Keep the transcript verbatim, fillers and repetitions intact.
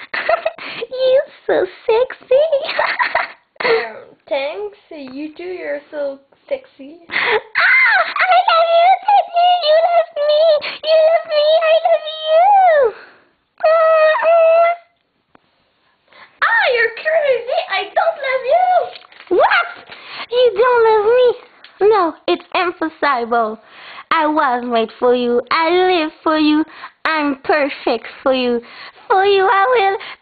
You so sexy. Um, thanks. You too. You're so sexy. Ah, I love you, Teddy. You love me. You love me. I love you. Ah, you're crazy. I don't love you. What? You don't love me? No, it's impossible. I was made for you. I live for you. I'm perfect for you. For you, I will